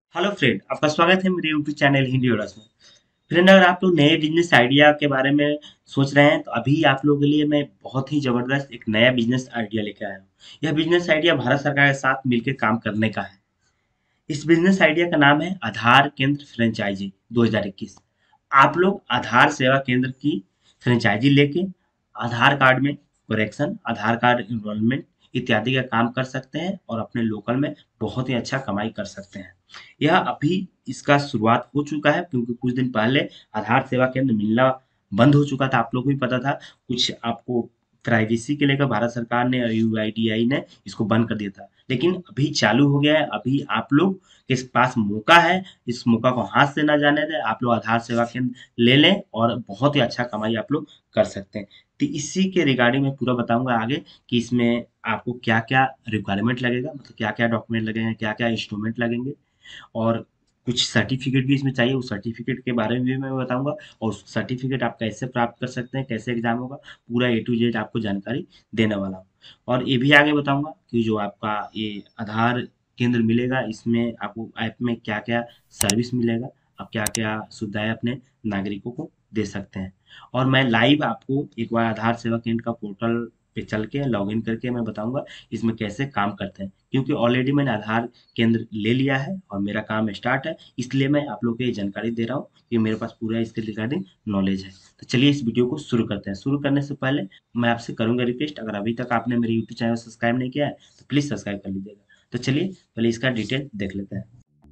Hello friend, आपका स्वागत है मेरे यूट्यूब चैनल हिंदी ऑनर्स में। फ्रेंड, अगर आप लोग नए बिजनेस आइडिया के बारे में सोच रहे हैं तो अभी आप लोगों के लिए मैं बहुत ही जबरदस्त एक नया बिजनेस आइडिया लेकर आया हूँ। यह बिजनेस आइडिया भारत सरकार के साथ मिलकर काम करने का है। इस बिजनेस आइडिया का नाम है आधार केंद्र फ्रेंचाइजी 2021। आप लोग आधार सेवा केंद्र की फ्रेंचाइजी लेके आधार कार्ड में करेक्शन, आधार कार्ड इनरोलमेंट इत्यादि का काम कर सकते हैं और अपने लोकल में बहुत ही अच्छा कमाई कर सकते हैं। यह अभी इसका शुरुआत हो चुका है, क्योंकि कुछ दिन पहले आधार सेवा केंद्र मिलना बंद हो चुका था। आप लोगों को भी पता था, कुछ आपको प्राइवेसी के लेकर भारत सरकार ने और यूआईडीआई ने इसको बंद कर दिया था, लेकिन अभी चालू हो गया है। अभी आप लोग के पास मौका है, इस मौका को हाथ से ना जाने दें। आप लोग आधार सेवा केंद्र ले लें और बहुत ही अच्छा कमाई आप लोग कर सकते हैं। तो इसी के रिगार्डिंग मैं पूरा बताऊंगा आगे कि इसमें आपको क्या क्या रिक्वायरमेंट लगेगा, मतलब क्या क्या डॉक्यूमेंट लगेंगे, क्या क्या इंस्ट्रूमेंट लगेंगे, और कुछ सर्टिफिकेट भी इसमें चाहिए। उस सर्टिफिकेट के बारे में भी मैं बताऊंगा, और उस सर्टिफिकेट आप कैसे प्राप्त कर सकते हैं, कैसे एग्जाम होगा, पूरा ए टू जेड आपको जानकारी देने वाला हूँ। और ये भी आगे बताऊंगा कि जो आपका ये आधार केंद्र मिलेगा, इसमें आपको ऐप में क्या क्या सर्विस मिलेगा, आप क्या क्या सुविधाएं अपने नागरिकों को दे सकते हैं। और मैं लाइव आपको एक बार आधार सेवा केंद्र का पोर्टल पे चल के लॉगिन करके मैं बताऊंगा इसमें कैसे काम करते हैं, क्योंकि ऑलरेडी मैंने आधार केंद्र ले लिया है और मेरा काम स्टार्ट है। इसलिए मैं आप लोगों को ये जानकारी दे रहा हूँ कि मेरे पास पूरा इसके रिगार्डिंग नॉलेज है। तो चलिए इस वीडियो को शुरू करते हैं। शुरू करने से पहले मैं आपसे करूंगा रिक्वेस्ट, अगर अभी तक आपने मेरे यूट्यूब चैनल सब्सक्राइब नहीं किया है तो प्लीज़ सब्सक्राइब कर लीजिएगा। तो चलिए पहले इसका डिटेल देख लेते हैं।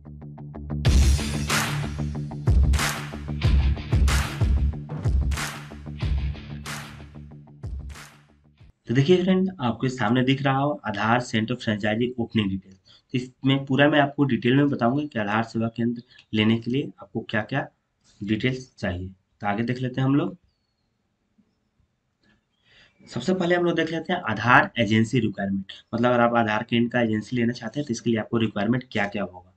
तो देखिए फ्रेंड, आपके सामने दिख रहा हो Aadhaar centre franchisee opening detail. तो इसमें पूरा मैं आपको डिटेल में बताऊंगा कि आधार सेवा केंद्र लेने के लिए आपको क्या क्या डिटेल्स चाहिए। तो आगे देख लेते हैं हम लोग। सबसे पहले हम लोग देख लेते हैं आधार एजेंसी रिक्वायरमेंट, मतलब अगर आप आधार केंद्र का एजेंसी लेना चाहते हैं तो इसके लिए आपको रिक्वायरमेंट क्या क्या होगा।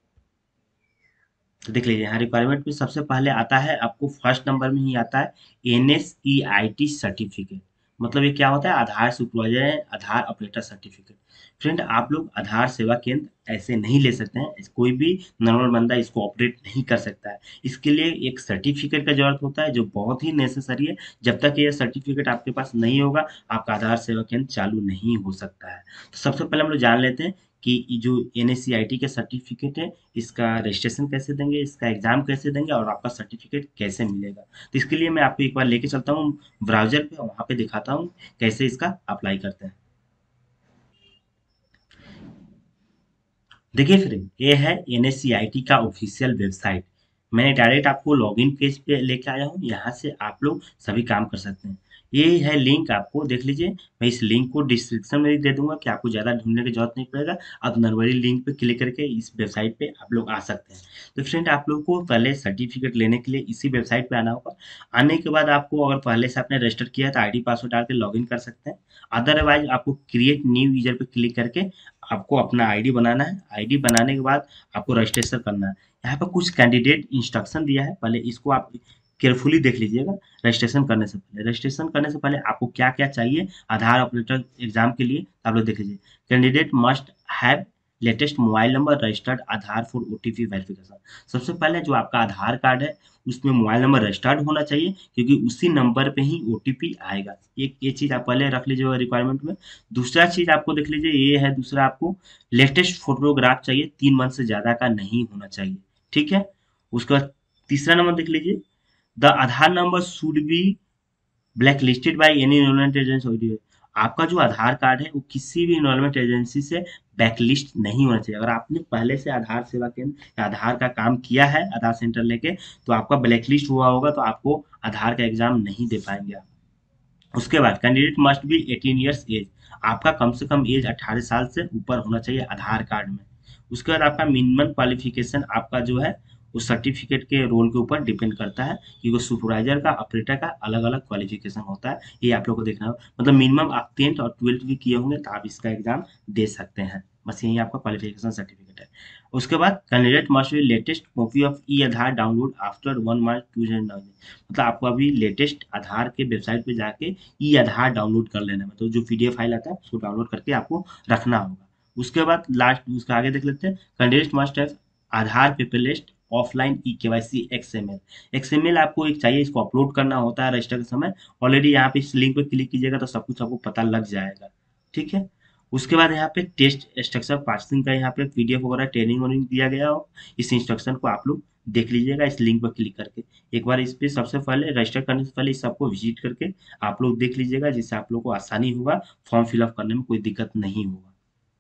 तो देख लीजिए, यहाँ रिक्वायरमेंट में सबसे पहले आता है, आपको फर्स्ट नंबर में ही आता है NSEIT सर्टिफिकेट। मतलब ये क्या होता है? आधार सुपरवाइजर है, आधार ऑपरेटर सर्टिफिकेट। फ्रेंड, आप लोग आधार सेवा केंद्र ऐसे नहीं ले सकते हैं, कोई भी नॉर्मल बंदा इसको ऑपरेट नहीं कर सकता है। इसके लिए एक सर्टिफिकेट का जरूरत होता है, जो बहुत ही नेसेसरी है। जब तक ये सर्टिफिकेट आपके पास नहीं होगा, आपका आधार सेवा केंद्र चालू नहीं हो सकता है। तो सबसे पहले हम लोग जान लेते हैं कि ये जो NSEIT का सर्टिफिकेट है, इसका रजिस्ट्रेशन कैसे देंगे, इसका एग्जाम कैसे देंगे, और आपका सर्टिफिकेट कैसे मिलेगा। तो इसके लिए मैं आपको एक बार लेके चलता हूँ ब्राउजर पे, और वहाँ पे दिखाता हूँ कैसे इसका अप्लाई करते हैं। देखिए फ्रेंड, ये है NSEIT का ऑफिशियल वेबसाइट। मैं डायरेक्ट आपको लॉगिन पेज पे लेके आया हूँ, यहाँ से आप लोग सभी काम कर सकते हैं। ये है लिंक, आपको देख लीजिए। मैं इस लिंक को डिस्क्रिप्शन में भी दे दूंगा कि आपको ज़्यादा ढूंढने की जरूरत नहीं पड़ेगा। आप नॉर्मली लिंक पे क्लिक करके इस वेबसाइट पे आप लोग आ सकते हैं। तो फ्रेंड, आप लोग को पहले सर्टिफिकेट लेने के लिए इसी वेबसाइट पे आना होगा। आने के बाद आपको, अगर पहले से आपने रजिस्टर किया है तो ID पासवर्ड डाल के लॉगिन कर सकते हैं। अदरवाइज आपको क्रिएट न्यू यूजर पे क्लिक करके आपको अपना आईडी बनाना है। आईडी बनाने के बाद आपको रजिस्ट्रेशन करना है। यहाँ पर कुछ कैंडिडेट इंस्ट्रक्शन दिया है, पहले इसको आप केयरफुली देख लीजिएगा। रजिस्ट्रेशन करने से पहले आपको क्या क्या चाहिए आधार ऑपरेटर एग्जाम के लिए, तो आप लोग देख लीजिए। Candidate must have latest mobile number registered Aadhaar for OTP verification. सबसे पहले जो आपका आधार कार्ड है, उसमें मोबाइल नंबर रजिस्टर्ड होना चाहिए, क्योंकि उसी नंबर पे ही OTP आएगा। एक ये चीज़ आप पहले रख लीजिएगा रिक्वायरमेंट में। दूसरा चीज़ आपको देख लीजिए, ये है दूसरा, आपको लेटेस्ट फोटोग्राफ चाहिए, 3 मंथ से ज़्यादा का नहीं होना चाहिए। ठीक है। उसके बाद तीसरा नंबर देख लीजिए, the Aadhaar number should be black listed by any involvement agency. आपका जो आधार कार्ड है वो किसी भी इन्वॉल्वमेंट एजेंसी से बैकलिस्ट नहीं होना चाहिए। अगर आपने पहले से आधार सेवा केंद्र या आधार का काम किया है आधार सेंटर लेके, तो आपका ब्लैकलिस्ट हुआ होगा, तो आपको आधार का एग्जाम नहीं दे पाएंगे आप। उसके बाद candidate must be 18 years age. आपका कम से कम एज 18 साल से ऊपर होना चाहिए आधार कार्ड में। उसके बाद आपका मिनिमम क्वालिफिकेशन आपका जो है, वो सर्टिफिकेट के रोल के ऊपर डिपेंड करता है, क्योंकि सुपरवाइजर का ऑपरेटर का अलग अलग क्वालिफिकेशन होता है। ये आप लोग को देखना होगा। मतलब मिनिमम आप 10th और 12th भी किए होंगे तो आप इसका एग्जाम दे सकते हैं। बस यही आपका क्वालिफिकेशन सर्टिफिकेट है। उसके बाद candidate must be latest copy of e Aadhaar download after 1 March 2009। मतलब आपको अभी लेटेस्ट आधार के वेबसाइट पे जाके ई आधार डाउनलोड कर लेना है, मतलब जो PDF फाइल आता है उसको डाउनलोड करके आपको रखना होगा। उसके बाद लास्ट उसका आगे देख लेते हैं। Candidate must have Aadhaar paperless offline e KYC XML आपको एक चाहिए, इसको अपलोड करना होता है रजिस्टर के समय। ऑलरेडी यहाँ पे इस लिंक पे क्लिक कीजिएगा तो सब कुछ आपको पता लग जाएगा, ठीक है। उसके बाद यहाँ पे टेस्ट स्ट्रक्चर पासिंग का यहाँ पे पीडीएफ वगैरह ट्रेनिंग वनिंग दिया गया हो, इस इंस्ट्रक्शन को आप लोग देख लीजिएगा इस लिंक पर क्लिक करके। एक बार इस पे सबसे पहले रजिस्टर करने से पहले इस सबको विजिट करके आप लोग देख लीजिएगा, जिससे आप लोग को आसानी होगा, फॉर्म फिलअप करने में कोई दिक्कत नहीं होगा।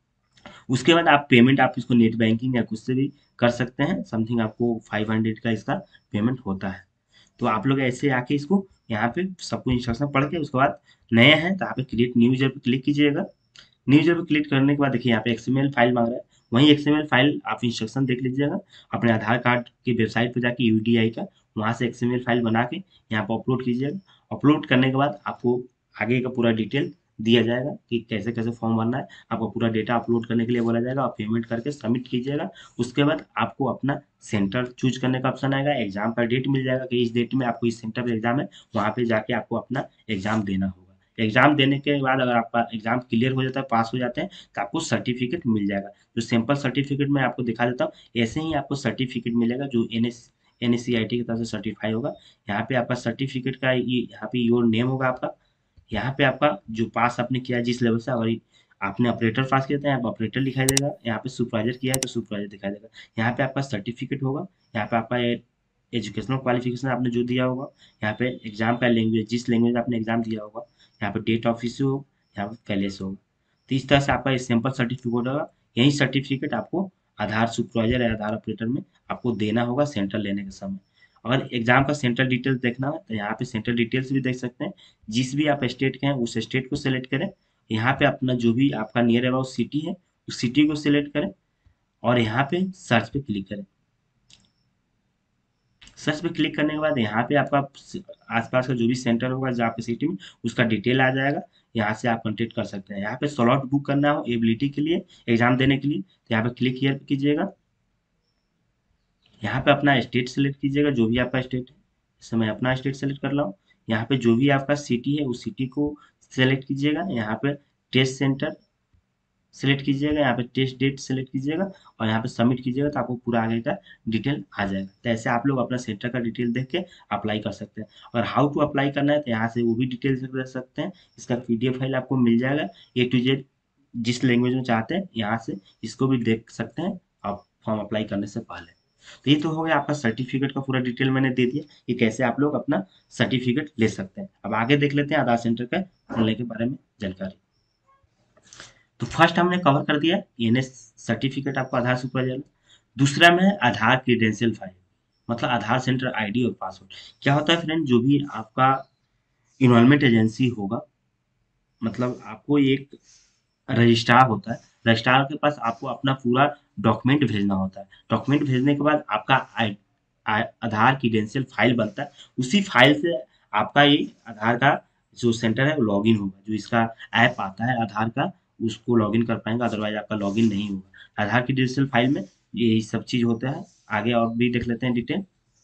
उसके बाद आप पेमेंट आप इसको नेट बैंकिंग या कुछ से भी कर सकते हैं, समथिंग आपको 500 का इसका पेमेंट होता है। तो आप लोग ऐसे आके इसको यहाँ पे सबको इंस्ट्रक्शन पढ़ के उसके बाद नए हैं तो यहाँ पे क्रिएट न्यू यूजर पे क्लिक कीजिएगा। न्यू यूजर पे क्लिक करने के बाद देखिए यहाँ पे एक्सएमएल फाइल मांग रहा है, वहीं एक्सएमएल फाइल आप इंस्ट्रक्शन देख लीजिएगा अपने आधार कार्ड की वेबसाइट पे जाके यूडीआई का, वहाँ से एक्सएमएल फाइल बना के यहाँ पर अपलोड कीजिएगा। अपलोड करने के बाद आपको आगे का पूरा डिटेल दिया जाएगा कि कैसे कैसे फॉर्म भरना है, आपको पूरा डेटा अपलोड करने के लिए बोला जाएगा और पेमेंट करके सबमिट कीजिएगा। उसके बाद आपको अपना सेंटर चूज करने का ऑप्शन आएगा, एग्जाम का डेट मिल जाएगा कि इस डेट में आपको इस सेंटर पर एग्जाम है, वहाँ पे जाके आपको अपना एग्जाम देना होगा। एग्जाम देने के बाद अगर आपका एग्जाम क्लियर हो जाता है, पास हो जाते हैं, तो आपको सर्टिफिकेट मिल जाएगा। जो सिंपल सर्टिफिकेट मैं आपको दिखा देता हूँ, ऐसे ही आपको सर्टिफिकेट मिलेगा जो एनएससीआईटी की तरफ से सर्टिफाई होगा। यहाँ पे आपका सर्टिफिकेट का ये यहाँ पे योर नेम होगा आपका, यहाँ पे आपका जो पास आपने किया जिस लेवल से, अगर आपने ऑपरेटर पास किया था यहाँ पे ऑपरेटर दिखाई देगा, यहाँ पे सुपरवाइजर किया है तो सुपरवाइजर दिखाई देगा। यहाँ पे आपका सर्टिफिकेट होगा, यहाँ पे आपका एजुकेशनल क्वालिफिकेशन आपने जो दिया होगा, यहाँ पे एग्जाम का लैंग्वेज जिस लैंग्वेज में आपने एग्जाम दिया होगा, यहाँ पे डेट ऑफ इश्यू हो, यहाँ पे पैलेस होगा। तो इस तरह से आपका ये सैंपल सर्टिफिकेट होगा। यही सर्टिफिकेट आपको आधार सुपरवाइजर या आधार ऑपरेटर में आपको देना होगा सेंटर लेने के समय। अगर एग्जाम का सेंटर डिटेल्स देखना है तो यहाँ पे सेंटर डिटेल्स भी देख सकते हैं। जिस भी आप स्टेट के हैं उस स्टेट को सिलेक्ट करें, यहाँ पे अपना जो भी आपका नियर अबाउट सिटी है उस सिटी को सिलेक्ट करें और यहाँ पे सर्च पे क्लिक करें। सर्च पे क्लिक करने के बाद यहाँ पे आपका आसपास का जो भी सेंटर होगा जहाँ पे सिटी में उसका डिटेल आ जाएगा, यहाँ से आप कंटेक्ट कर सकते हैं। यहाँ पे स्लॉट बुक करना हो एबिलिटी के लिए एग्जाम देने के लिए तो यहाँ पे क्लिक हियर कीजिएगा। यहाँ पे अपना स्टेट सेलेक्ट कीजिएगा, जो भी आपका स्टेट है, इस समय अपना स्टेट सेलेक्ट कर रहा हूँ। यहाँ पे जो भी आपका सिटी है उस सिटी को सेलेक्ट कीजिएगा, यहाँ पे टेस्ट सेंटर सेलेक्ट कीजिएगा, यहाँ पे टेस्ट डेट सेलेक्ट कीजिएगा और यहाँ पे सबमिट कीजिएगा तो आपको पूरा आगे का डिटेल आ जाएगा। तो ऐसे आप लोग अपना सेंटर का डिटेल देख के अप्लाई कर सकते हैं। और हाउ टू अप्लाई करना है तो यहाँ से वो भी डिटेल्स देख सकते हैं, इसका पीडीएफ फाइल आपको मिल जाएगा A to Z, जिस लैंग्वेज में चाहते हैं यहाँ से इसको भी देख सकते हैं आप फॉर्म अप्लाई करने से पहले। तो ये तो हो गया आपका सर्टिफिकेट का पूरा डिटेल मैंने दे दिया, ये कैसे आप लोग अपना सर्टिफिकेट ले सकते हैं। अब आगे देख लेते हैं आधार सेंटर का खुलने के बारे में जानकारी। तो फर्स्ट हमने कवर कर दिया एनएस सर्टिफिकेट आपको आधार सुपरवाइजर। दूसरा में है आधार क्रीडेंशियल फाइल, मतलब आधार सेंटर आईडी और पासवर्ड। क्या होता है फ्रेंड, जो भी आपका इनरोलमेंट एजेंसी होगा, मतलब आपको एक रजिस्ट्रार होता है, रजिस्ट्रार के पास आपको अपना पूरा डॉक्यूमेंट भेजना होता है। डॉक्यूमेंट भेजने के बाद आपका आधार क्रीडेंशियल फाइल बनता है, उसी फाइल से आपका ये आधार का जो सेंटर है वो लॉगिन होगा। जो इसका ऐप आता है आधार का उसको लॉगिन कर पाएंगे, अदरवाइज आपका लॉगिन नहीं होगा। आधार की डिजिटल फाइल में ये सब चीज होता है। आगे और भी देख लेते हैं डिटेल।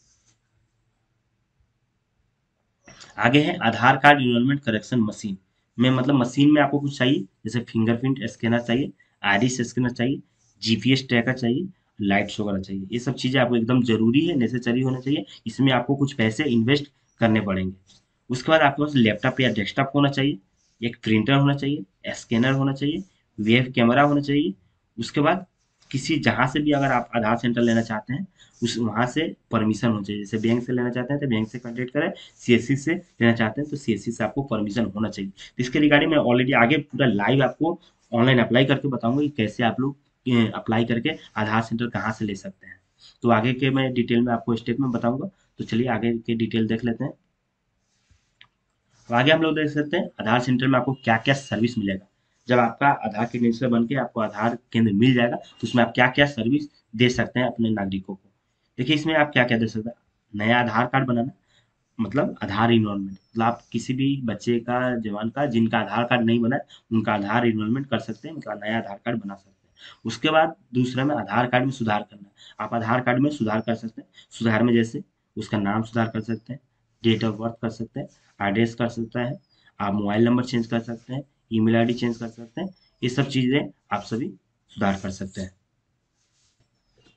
आगे है Aadhaar card enrolment correction machine में, मतलब मशीन में आपको कुछ चाहिए जैसे फिंगरप्रिंट स्कैनर चाहिए, आइरिस स्कैनर चाहिए, जीपीएस ट्रैकर चाहिए, लाइट्स वगैरह चाहिए। ये सब चीज़ें आपको एकदम जरूरी है, नेसेसरी होना चाहिए। इसमें आपको कुछ पैसे इन्वेस्ट करने पड़ेंगे। उसके बाद आपके पास लैपटॉप या डेस्कटॉप होना चाहिए, एक प्रिंटर होना चाहिए, स्कैनर होना चाहिए, वेब कैमरा होना चाहिए। उसके बाद किसी जहाँ से भी अगर आप आधार सेंटर लेना चाहते हैं उस वहाँ से परमिशन होनी चाहिए। जैसे बैंक से लेना चाहते हैं तो बैंक से कॉन्टेक्ट करें, सीएससी से लेना चाहते हैं तो सीएससी से आपको परमिशन होना चाहिए। तो इसके रिगार्डिंग मैं ऑलरेडी आगे पूरा लाइव आपको ऑनलाइन अप्लाई करके बताऊंगा कि कैसे आप लोग अप्लाई करके आधार सेंटर कहाँ से ले सकते हैं। तो आगे के मैं डिटेल में आपको स्टेप में बताऊंगा। तो चलिए आगे के डिटेल देख लेते हैं। तो आगे हम लोग देख सकते हैं आधार सेंटर में आपको क्या क्या सर्विस मिलेगा। जब आपका आधार क्रेडेंशियल बन के आपको आधार केंद्र मिल जाएगा तो उसमें आप क्या क्या सर्विस दे सकते हैं अपने नागरिकों को। देखिए इसमें आप क्या क्या दे सकते हैं। नया आधार कार्ड बनाना, मतलब आधार इनरोलमेंट, मतलब आप किसी भी बच्चे का जवान का जिनका आधार कार्ड नहीं बना है उनका आधार इनरोलमेंट कर सकते हैं, मतलब नया आधार कार्ड बना सकते हैं। उसके बाद दूसरा में आधार कार्ड में सुधार करना, आप आधार कार्ड में सुधार कर सकते हैं। सुधार में जैसे उसका नाम सुधार कर सकते हैं, डेट ऑफ बर्थ कर सकते हैं, एड्रेस कर सकता है, आप मोबाइल नंबर चेंज कर सकते हैं, ईमेल आईडी चेंज कर सकते हैं। ये सब चीज़ें आप सभी सुधार कर सकते हैं।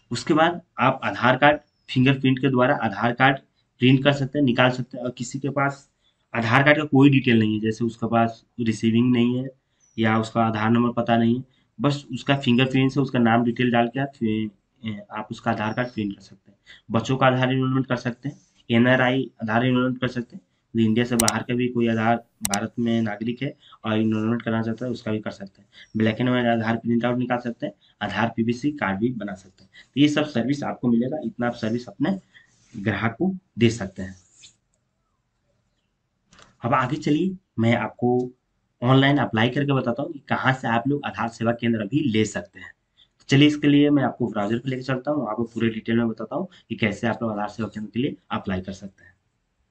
उसके बाद आप आधार कार्ड फिंगरप्रिंट के द्वारा आधार कार्ड प्रिंट कर सकते हैं, निकाल सकते हैं। और किसी के पास आधार कार्ड का कोई डिटेल नहीं है, जैसे उसके पास रिसीविंग नहीं है या उसका आधार नंबर पता नहीं है, बस उसका फिंगरप्रिंट से उसका नाम डिटेल डाल के आप उसका आधार कार्ड प्रिंट कर सकते हैं। बच्चों का आधार इनरोलमेंट कर सकते हैं, एनआरआई आधार इनरोलमेंट कर सकते हैं, जो इंडिया से बाहर का भी कोई आधार भारत में नागरिक है और इनरोलमेंट करना चाहता है उसका भी कर सकते हैं। Black and white Aadhaar print out निकाल सकते हैं, आधार पीवीसी कार्ड भी बना सकते हैं। तो ये सब सर्विस आपको मिलेगा, इतना आप सर्विस अपने ग्राहक को दे सकते हैं। अब आगे चलिए, मैं आपको ऑनलाइन अप्लाई करके बताता हूँ कि कहाँ से आप लोग आधार सेवा केंद्र अभी ले सकते हैं। तो चलिए, इसके लिए मैं आपको ब्राउज़र पे लेके चलता हूँ, आपको पूरे डिटेल में बताता हूँ कि कैसे आप लोग आधार सेवा केंद्र के लिए अप्लाई कर सकते हैं।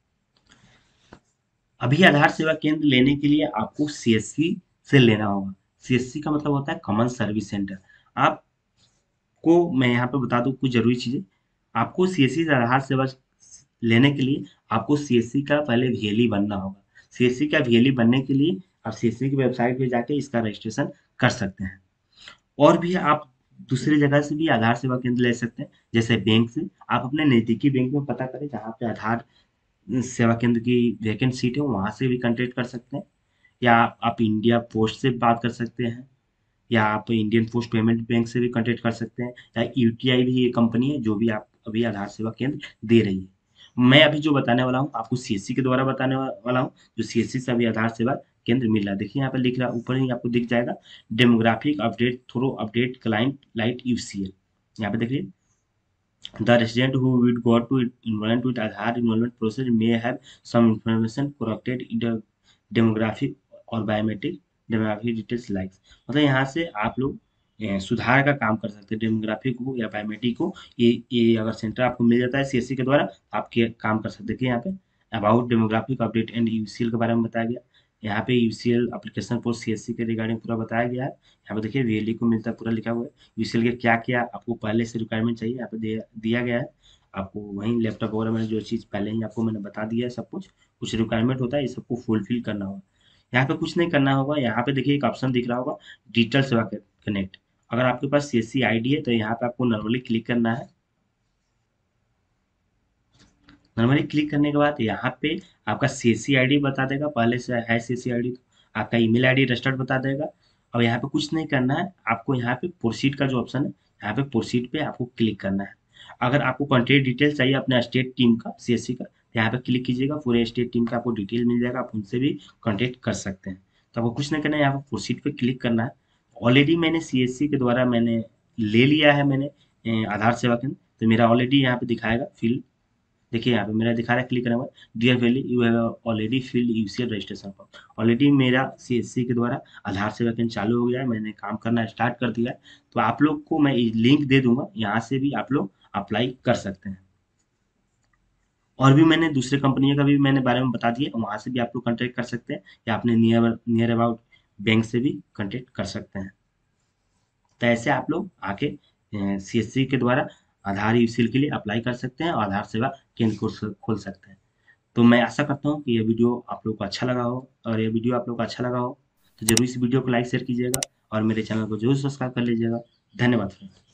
अभी आधार सेवा केंद्र लेने के लिए आपको सीएससी से लेना होगा। सीएससी का मतलब होता है कॉमन सर्विस सेंटर। आपको मैं यहाँ पे बता दूँ कुछ ज़रूरी चीज़ें। आपको सीएससी से आधार सेवा लेने के लिए आपको सीएससी का पहले वीएलई बनना होगा। सीएससी का वीएलई बनने के लिए आप सीएससी की वेबसाइट पे जाके इसका रजिस्ट्रेशन कर सकते हैं। और भी आप दूसरी जगह से भी आधार सेवा केंद्र ले सकते हैं, जैसे बैंक से। आप अपने नज़दीकी बैंक में पता करें जहाँ पे आधार सेवा केंद्र की वैकेंट सीट है, वहाँ से भी कॉन्टैक्ट कर सकते हैं। या आप इंडिया पोस्ट से बात कर सकते हैं, या आप इंडियन पोस्ट पेमेंट बैंक से भी कॉन्टैक्ट कर सकते हैं, या यूटीआई भी ये कंपनी है जो भी आप अभी आधार सेवा केंद्र दे रही है। मैं अभी जो बताने वाला हूँ आपको सीएससी के द्वारा बताने वाला हूँ, जो सीएससी से अभी आधार सेवा केंद्र मिल रहा है। देखिए यहाँ पे लिख रहा है, ऊपर ही आपको दिख जाएगा, demographic update through update client lite UCL. यहाँ पे देखिए, the resident who would go to involvement with Aadhaar involvement process may have some information corrected in the demographic और बायोमेट्रिक डेमोग्राफिक डिटेल्स लाइक्स। मतलब यहाँ से आप लोग सुधार का काम कर सकते हैं, डेमोग्राफिक को या बायोमेट्रिक को। ये अगर सेंटर आपको मिल जाता है सीएससी के द्वारा, आप के काम कर सकते हैं। देखिए यहाँ पे about demographic update and UCL के बारे में बताया गया। यहाँ पे यूसीएल एप्लीकेशन फॉर सीएससी के रिगार्डिंग पूरा बताया गया है। यहाँ पे देखिए वीएलई को मिलता है, पूरा लिखा हुआ है। यूसीएल के क्या क्या आपको पहले से रिक्वायरमेंट चाहिए यहाँ पे दिया गया है। आपको वहीं लैपटॉप वगैरह में जो चीज़ पहले ही आपको मैंने बता दिया है, सब कुछ कुछ रिक्वायरमेंट होता है, ये सबको फुलफिल करना होगा। यहाँ पे कुछ नहीं करना होगा। यहाँ पे देखिए एक ऑप्शन दिख रहा होगा, डिजिटल सेवा कनेक्ट। अगर आपके पास सीएससी आईडी है तो यहाँ पे आपको नॉर्मली क्लिक करना है। नॉर्मली क्लिक करने के बाद यहाँ पे आपका सीएससी आईडी बता देगा, पहले से है सीएससी आईडी तो आपका ईमेल आईडी रजिस्टर्ड बता देगा। अब यहाँ पे कुछ नहीं करना है, आपको यहाँ पे प्रोसीड का जो ऑप्शन है, यहाँ पे प्रोसीड पे आपको क्लिक करना है। अगर आपको कॉन्टैक्ट डिटेल चाहिए अपने स्टेट टीम का सीएससी का, तो यहाँ पे क्लिक कीजिएगा, पूरे स्टेट टीम का आपको डिटेल मिल जाएगा, आप उनसे भी कॉन्टैक्ट कर सकते हैं। तो आपको कुछ नहीं करना है, यहाँ पे प्रोसीड पे क्लिक करना है। ऑलरेडी मैंने सीएससी के द्वारा मैंने ले लिया है, मैंने आधार सेवा केंद्र, तो मेरा ऑलरेडी यहाँ पे दिखाएगा फिल। देखिए यहाँ पे मेरा दिखा रहा है, क्लिक करने के बाद dear valley you have already filled UCL registration form. Already मेरा सीएससी के द्वारा आधार सेवा केंद्र चालू हो गया है, मैंने काम करना स्टार्ट कर दिया है। तो आप लोग को मैं लिंक दे दूंगा, यहाँ से भी आप लोग अप्लाई कर सकते हैं। और भी मैंने दूसरे कंपनियों का भी मैंने बारे में बता दिया, वहाँ से भी आप लोग कॉन्टेक्ट कर सकते हैं, या अपने नियर अबाउट बैंक से भी कॉन्टेक्ट कर सकते हैं। तो ऐसे आप लोग आके सीएससी के द्वारा आधार यूसीएल के लिए अप्लाई कर सकते हैं और आधार सेवा केंद्र को खोल सकते हैं। तो मैं आशा करता हूँ कि ये वीडियो आप लोग को अच्छा लगा हो। और ये वीडियो आप लोग को अच्छा लगा हो तो ज़रूर इस वीडियो को लाइक शेयर कीजिएगा और मेरे चैनल को ज़रूर सब्सक्राइब कर लीजिएगा। धन्यवाद फ्रेंड्स।